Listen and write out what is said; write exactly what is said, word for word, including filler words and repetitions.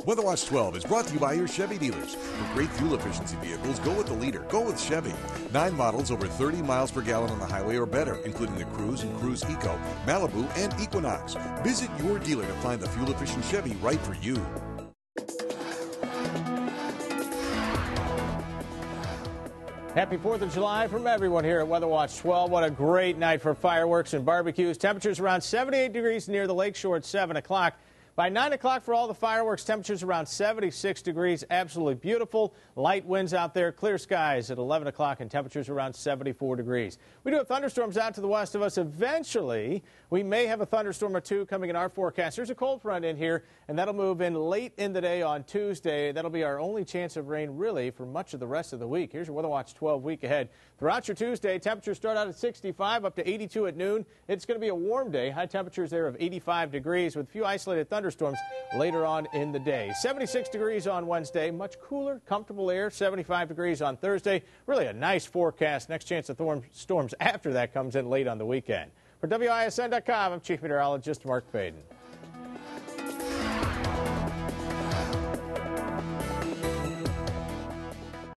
Weather Watch twelve is brought to you by your Chevy dealers. For great fuel efficiency vehicles, go with the leader. Go with Chevy. Nine models over thirty miles per gallon on the highway or better, including the Cruze and Cruze Eco, Malibu, and Equinox. Visit your dealer to find the fuel-efficient Chevy right for you. Happy fourth of July from everyone here at Weather Watch twelve. What a great night for fireworks and barbecues. Temperatures around seventy-eight degrees near the lakeshore at seven o'clock. By nine o'clock for all the fireworks, temperatures around seventy-six degrees. Absolutely beautiful. Light winds out there, clear skies at eleven o'clock, and temperatures around seventy-four degrees. We do have thunderstorms out to the west of us. Eventually, we may have a thunderstorm or two coming in our forecast. There's a cold front in here, and that'll move in late in the day on Tuesday. That'll be our only chance of rain, really, for much of the rest of the week. Here's your Weather Watch twelve week ahead. Throughout your Tuesday, temperatures start out at sixty-five, up to eighty-two at noon. It's going to be a warm day. High temperatures there of eighty-five degrees with a few isolated thunderstorms later on in the day. seventy-six degrees on Wednesday, much cooler, comfortable air. seventy-five degrees on Thursday. Really a nice forecast. Next chance of thorm storms after that comes in late on the weekend. For W I S N dot com, I'm Chief Meteorologist Mark Baden.